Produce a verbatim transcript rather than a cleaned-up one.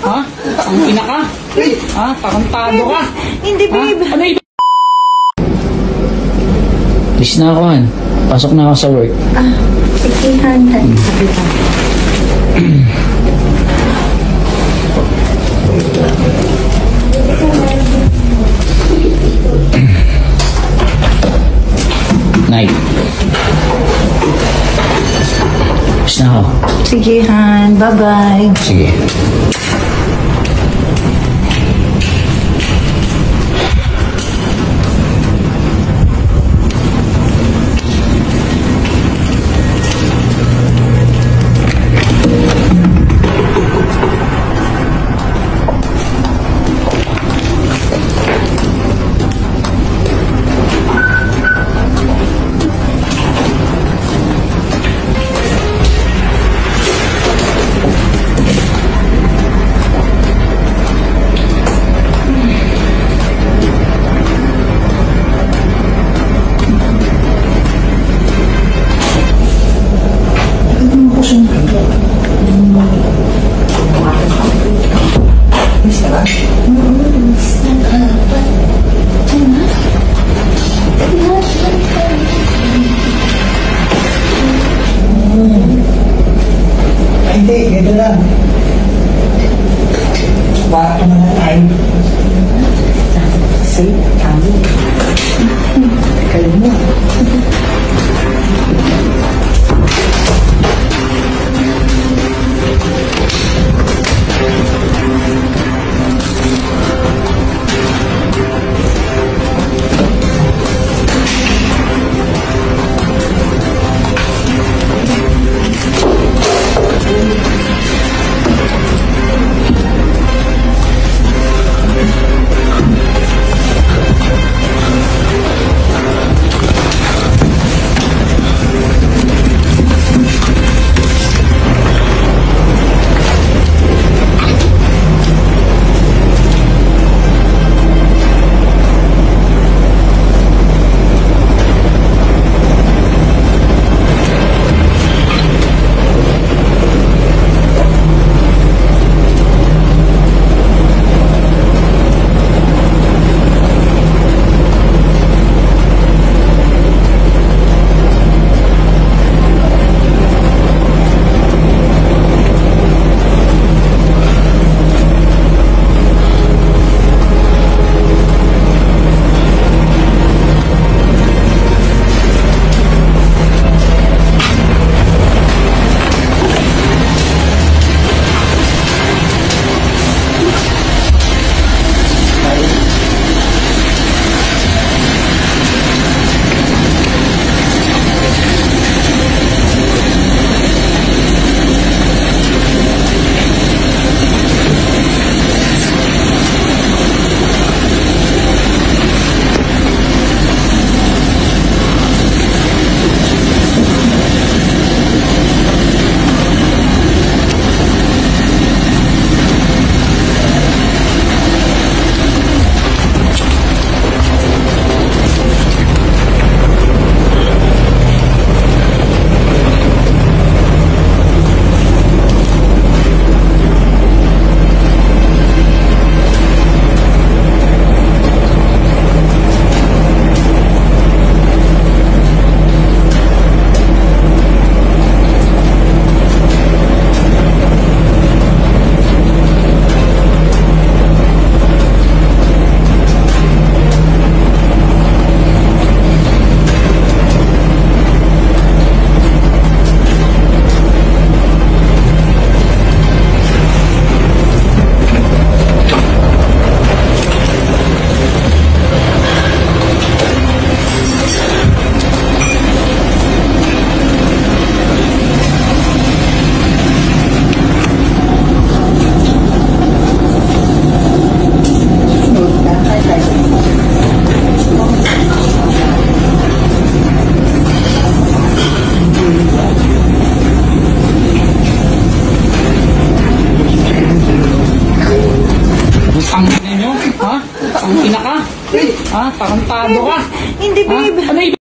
Ha? Ang ina ka? Ha? Tarantado ka? Hindi, babe. Ha? Ano ito? Please na ako, Han. Pasok na ako sa work. Ah, sige, Han. Sabi ko. Night. Please na ako. Sige, Han. Bye-bye. Sige. Hindi, gano'n lang. Bato na na tayo. Safe, kami. Kayo mo. Ang ina ka? Ha? Tarantado ka? Hindi, babe. Ha? Ano ito?